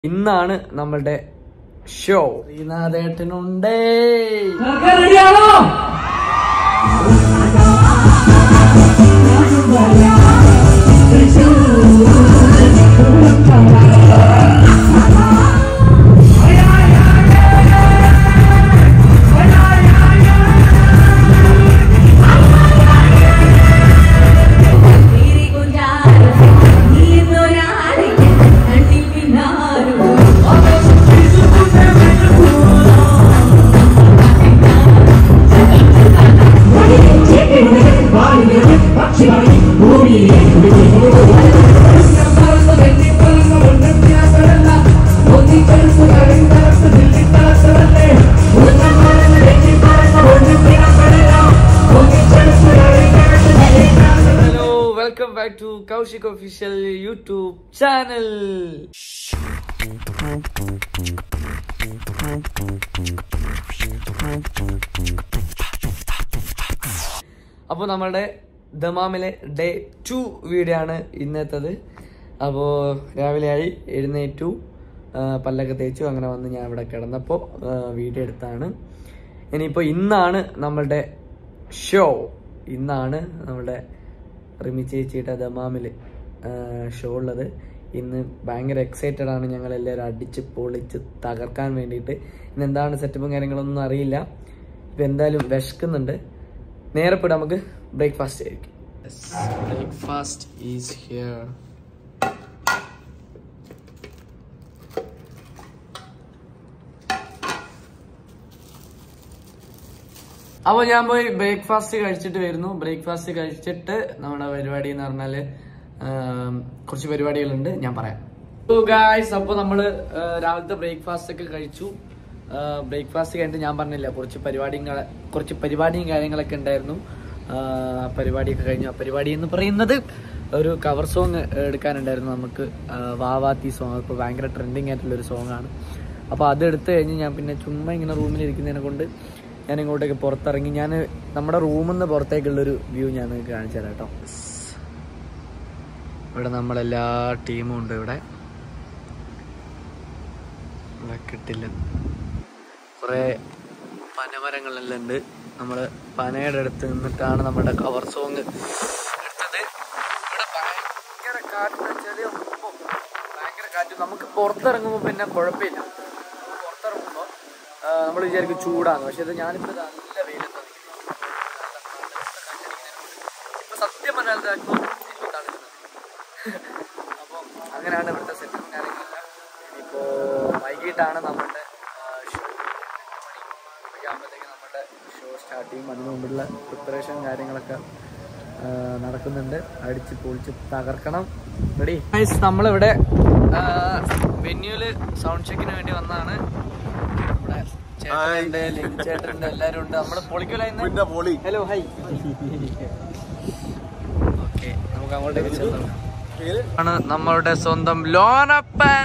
ഇന്നാണ് നമ്മളുടെ ഷോ. ശ്രീനാഥേട്ടനുണ്ടേ. Welcome back to Kaushik Official YouTube channel. അപ്പോൾ നമ്മളുടെ ദമാമിലെ ഡേ 2 വീഡിയോ ആണ് ഇന്നത്തേത്. അപ്പോൾ രാവിലെയായി എഴുന്നേറ്റു, പല്ലൊക്കെ തേച്ചു, അങ്ങനെ വന്ന് ഞാൻ ഇവിടെ കിടന്നപ്പോൾ വീഡിയോ എടുത്താണ്. ഇനിയിപ്പോൾ ഇന്നാണ് നമ്മളുടെ ഷോ. ഇന്നാണ് നമ്മളുടെ റിമി ചേച്ചിയുടെ ദമാമിൽ ഷോ ഉള്ളത്. ഇന്ന് ഭയങ്കര എക്സൈറ്റഡ് ആണ് ഞങ്ങൾ എല്ലാവരും, അടിച്ച് പൊളിച്ച് തകർക്കാൻ വേണ്ടിയിട്ട്. ഇന്ന് എന്താണ് സെറ്റപ്പും കാര്യങ്ങളൊന്നും അറിയില്ല. ഇപ്പം എന്തായാലും വിശക്കുന്നുണ്ട്. നേരെ പോയിട്ട് നമുക്ക് ബ്രേക്ക്ഫാസ്റ്റ് ആയിരിക്കും. Breakfast is here. അപ്പോൾ ഞാൻ പോയി ബ്രേക്ക്ഫാസ്റ്റ് കഴിച്ചിട്ട് വരുന്നു. ബ്രേക്ക്ഫാസ്റ്റ് കഴിച്ചിട്ട് നമ്മുടെ പരിപാടി എന്ന് പറഞ്ഞാൽ കുറച്ച് പരിപാടികളുണ്ട്, ഞാൻ പറയാം. ഗായ്സ്, അപ്പോൾ നമ്മൾ രാവിലത്തെ ബ്രേക്ക്ഫാസ്റ്റ് ഒക്കെ കഴിച്ചു. ബ്രേക്ക്ഫാസ്റ്റ് കഴിഞ്ഞിട്ട് ഞാൻ പറഞ്ഞില്ല കുറച്ച് പരിപാടിയും കാര്യങ്ങളൊക്കെ ഉണ്ടായിരുന്നു. പരിപാടിയൊക്കെ കഴിഞ്ഞു. ആ പരിപാടി എന്ന് പറയുന്നത് ഒരു കവർ സോങ് എടുക്കാനുണ്ടായിരുന്നു നമുക്ക്. വാവാത്തി സോങ് ഇപ്പോൾ ഭയങ്കര ട്രെൻഡിങ് ആയിട്ടുള്ളൊരു സോങ്ങാണ്. അപ്പോൾ അതെടുത്ത് കഴിഞ്ഞ് ഞാൻ പിന്നെ ചുമ്മാ ഇങ്ങനെ റൂമിലിരിക്കുന്നതിനെ കൊണ്ട് ഞാൻ ഇങ്ങോട്ടേക്ക് പുറത്തിറങ്ങി. ഞാൻ നമ്മുടെ റൂമിൽ നിന്ന് പുറത്തേക്കുള്ളൊരു വ്യൂ ഞാൻ നിങ്ങൾക്ക് കാണിച്ചു തരാം കേട്ടോ. ഇവിടെ നമ്മളെല്ലാ ടീമും ഉണ്ട്. ഇവിടെ കിട്ടില്ല, കുറേ പനമരങ്ങളെല്ലാം ഉണ്ട്. നമ്മൾ പനയുടെ അടുത്ത് നിന്നിട്ടാണ് നമ്മുടെ കവർ സോങ് എടുത്തത്. ഇവിടെ ഭയങ്കര കാറ്റ് വെച്ചാൽ ഭയങ്കര കാറ്റ്. നമുക്ക് പുറത്തിറങ്ങുമ്പോൾ പിന്നെ കുഴപ്പമില്ല. പുറത്തിറങ്ങുമ്പോൾ നമ്മൾ വിചാരിക്കും ചൂടാണ്, പക്ഷെ ഇത് ഞാനിപ്പോൾ നല്ല വെയിലെത്താൻ ഇപ്പൊ സത്യം പറഞ്ഞാൽ തണുക്കുന്നത്. അപ്പോൾ അങ്ങനെയാണ് ഇവിടുത്തെ സെറ്റും കാര്യങ്ങളെല്ലാം. ഇപ്പോൾ വൈകിട്ടാണ് നമ്മളുടെ ഷോ. 8 മണിയാകുമ്പോഴത്തേക്ക് നമ്മുടെ ഷോ സ്റ്റാർട്ട് ചെയ്യും. അതിനു മുമ്പുള്ള പ്രിപ്പറേഷൻ കാര്യങ്ങളൊക്കെ നടക്കുന്നുണ്ട്. അടിച്ച് പൊളിച്ച് തകർക്കണം. റെഡി? നമ്മളിവിടെ വെന്യൂല് സൗണ്ട് ചെക്കിന് വേണ്ടി വന്നതാണ്. ചേട്ടനുണ്ട്, എല്ലാരും ഉണ്ട്. നമ്മള് പൊളിക്കൂല. Hello, high. ഓക്കെ, നമുക്ക് അങ്ങോട്ടേക്ക് ചെല്ലാം. ആണ് നമ്മളുടെ സ്വന്തം ലോനപ്പൻ.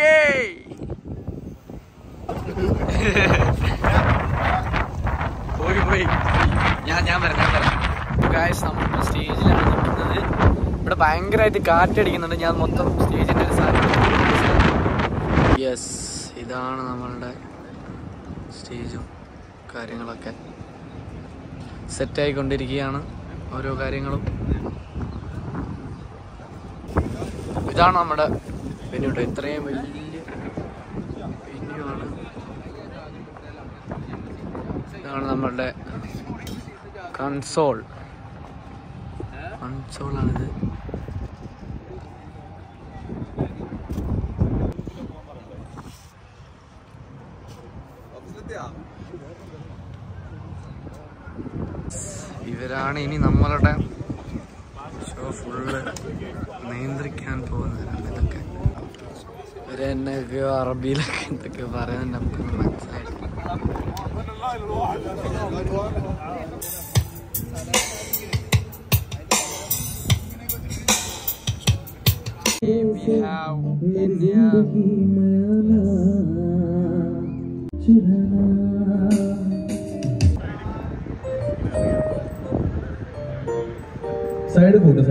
പോയി ഞാൻ വരാം. ഗായ്സ്, നമ്മളിപ്പോൾ സ്റ്റേജിലാണ് നിൽക്കുന്നത്. ഇവിടെ ഭയങ്കരമായിട്ട് കാറ്റടിക്കുന്നുണ്ട്. ഞാൻ മൊത്തം സ്റ്റേജിന്റെ ഒരു സാധനം. യെസ്, ഇതാണ് നമ്മളുടെ സ്റ്റേജും കാര്യങ്ങളൊക്കെ സെറ്റായിക്കൊണ്ടിരിക്കുകയാണ്. ഓരോ കാര്യങ്ങളും. ഇതാണ് നമ്മുടെ വെന്യൂ. ഇത്രയും വലിയ വെന്യൂ ആണ്. ഇതാണ് നമ്മളുടെ കൺസോളാണിത്. ഇവരാണ് ഇനി നമ്മളുടെ ഷോ ഫുള്ള് നിയന്ത്രിക്കാൻ പോകുന്നവരാണ്. ഇതൊക്കെ ഇവരെന്നൊക്കെയോ അറബിയിലൊക്കെ എന്തൊക്കെ പറയാൻ നമുക്കൊന്നും മനസ്സിലായിട്ടില്ല. സൈഡ് കൂട്ട്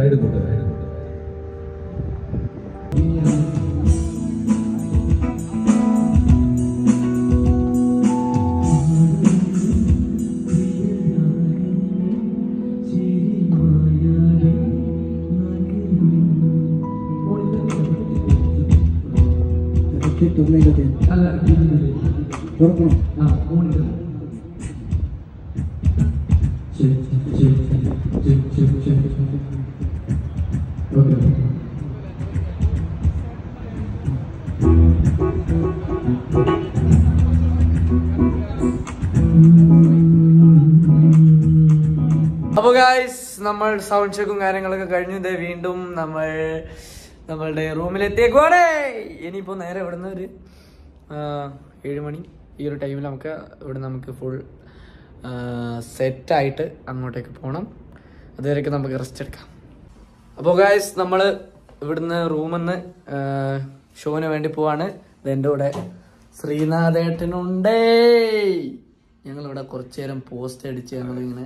അപ്പോൾ ഗായ്സ് നമ്മൾ സൗണ്ട് ചെക്കും കാര്യങ്ങളൊക്കെ കഴിഞ്ഞു വീണ്ടും നമ്മളുടെ റൂമിലെത്തിയേക്കുവാണേ. ഇനിയിപ്പോൾ നേരെ ഇവിടുന്ന് ഒരു 7 മണി ഈ ഒരു ടൈമിൽ നമുക്ക് ഫുൾ സെറ്റായിട്ട് അങ്ങോട്ടേക്ക് പോകണം. അതുവരെയൊക്കെ നമുക്ക് റെസ്റ്റ് എടുക്കാം. അപ്പോൾ ഗായ്സ് നമ്മൾ ഇവിടുന്ന് റൂമിൽ നിന്ന് ഷോന് വേണ്ടി പോവാണ്. എൻ്റെ കൂടെ ശ്രീനാഥേട്ടനുണ്ടേ. ഞങ്ങളിവിടെ കുറച്ചു നേരം പോസ്റ്റ് അടിച്ച് ഞങ്ങളിങ്ങനെ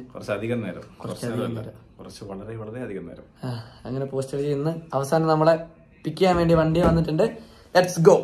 അങ്ങനെ പോസ്റ്റ് അടിച്ച് ഇന്ന് അവസാനം നമ്മളെ പിക്ക് ചെയ്യാൻ വേണ്ടി വണ്ടി വന്നിട്ടുണ്ട്. Let's go.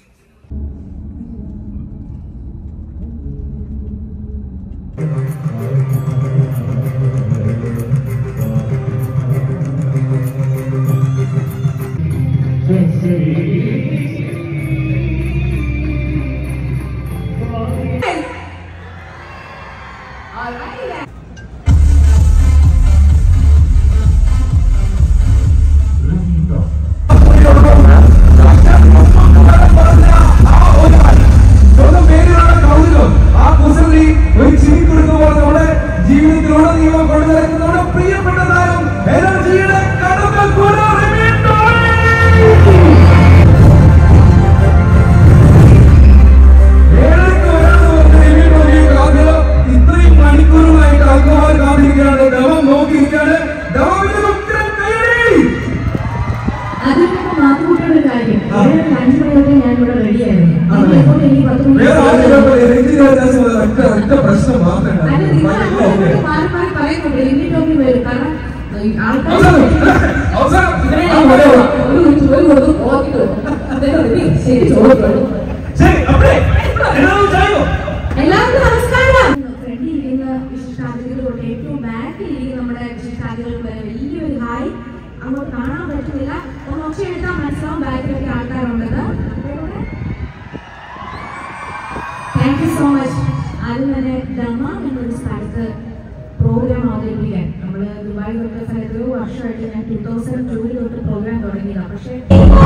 Thank you so much. ആദ്യം തന്നെ ദമ്മ എന്നൊരു സ്ഥലത്ത് പ്രോഗ്രാം അവതരിപ്പിക്കാൻ നമ്മൾ ദുബായ് തൊട്ട സ്ഥലത്ത് ഒരു വർഷമായിട്ട് ഞാൻ 2002 തൊട്ട് പ്രോഗ്രാം തുടങ്ങിയതാണ്. പക്ഷേ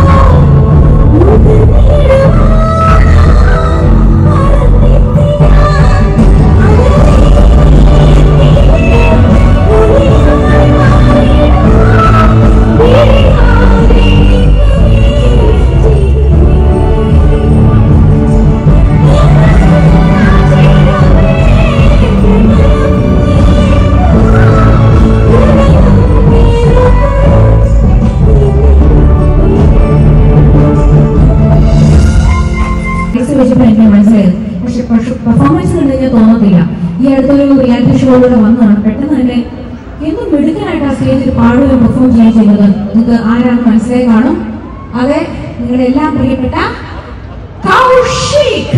പെർഫോമൻസ് കണ്ടുകഴിഞ്ഞാൽ തോന്നത്തില്ല. ഈ അടുത്തൊരു റിയാലിറ്റി ഷോയിലൂടെ വന്നതാണ്. പെട്ടെന്ന് തന്നെ എന്നും മിടുക്കനായിട്ട് ആ സ്റ്റേജിൽ പാടുകയും പെർഫോം ചെയ്യുകയും ചെയ്യുന്നത് നിങ്ങൾക്ക് ആരാണെന്ന് മനസ്സിലായി കാണും. അതെ, നിങ്ങളുടെ എല്ലാം പ്രിയപ്പെട്ട കൗശിക്.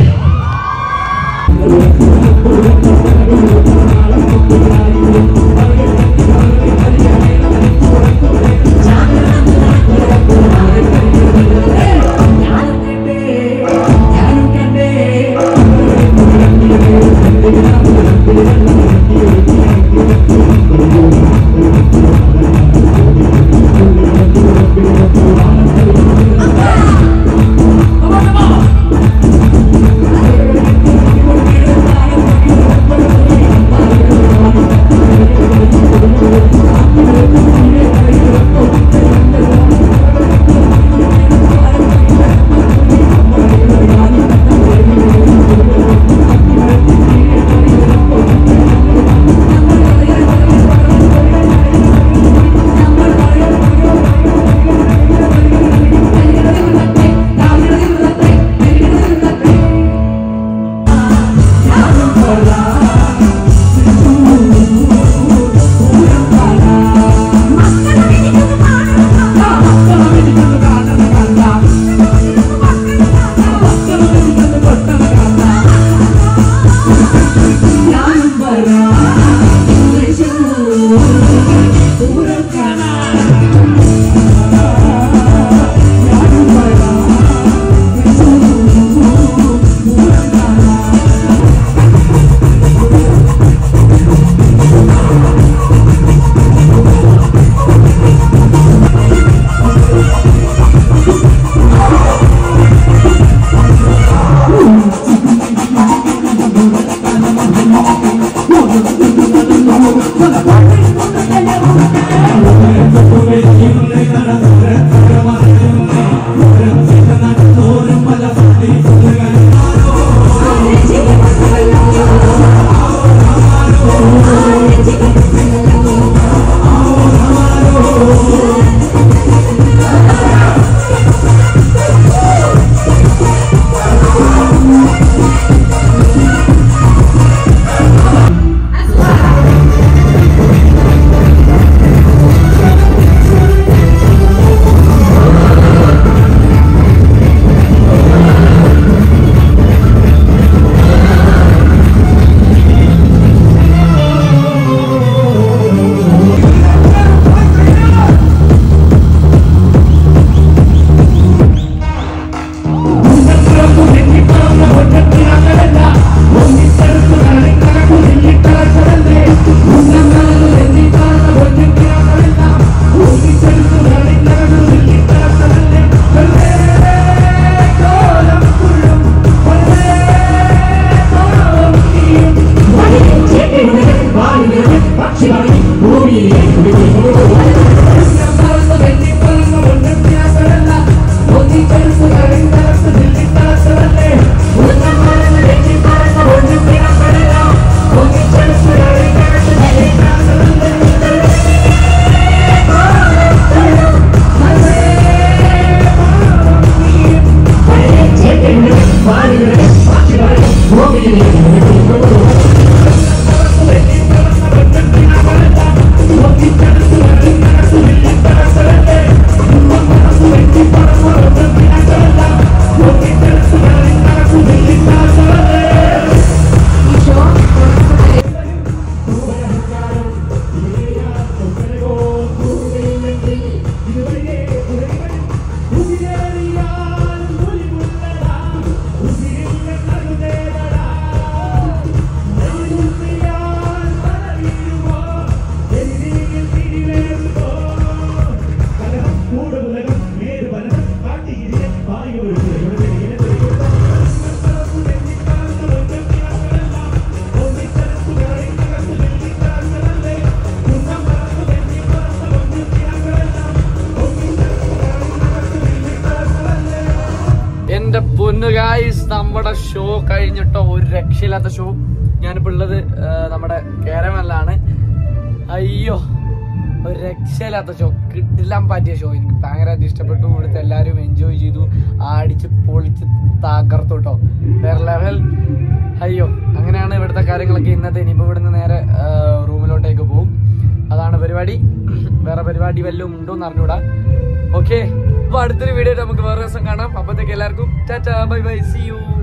എന്റെ പൊന്നു ഗായ്സ്, നമ്മുടെ ഷോ കഴിഞ്ഞിട്ടോ. ഒരു രക്ഷയില്ലാത്ത ഷോ. ഞാനിപ്പോ ഉള്ളത് നമ്മുടെ കേരളത്തിലാണ്. അയ്യോ, ഒരു രക്ഷയില്ലാത്ത ഷോ. കിട്ടില്ലാൻ പറ്റിയ ഷോ. എനിക്ക് ഭയങ്കരമായിട്ട് ഇഷ്ടപ്പെട്ടു. ഇവിടുത്തെ എല്ലാവരും എൻജോയ് ചെയ്തു, ആടിച്ച് പൊളിച്ച് തകർത്തു കേട്ടോ. വേറെ ലെവൽ. അയ്യോ, അങ്ങനെയാണ് ഇവിടുത്തെ കാര്യങ്ങളൊക്കെ ഇന്നത്തെ. ഇനിയിപ്പോ ഇവിടുന്ന് നേരെ റൂമിലോട്ടേക്ക് പോകും. അതാണ് പരിപാടി. വേറെ പരിപാടി വല്ലതും ഉണ്ടോ എന്ന് അറിഞ്ഞൂടാ. ഓക്കെ, അപ്പൊ അടുത്തൊരു വീഡിയോ നമുക്ക് വേറെ ദിവസം കാണാം. അപ്പത്തേക്ക് എല്ലാവർക്കും ടാറ്റാ, ബൈ ബൈ, സീ യു.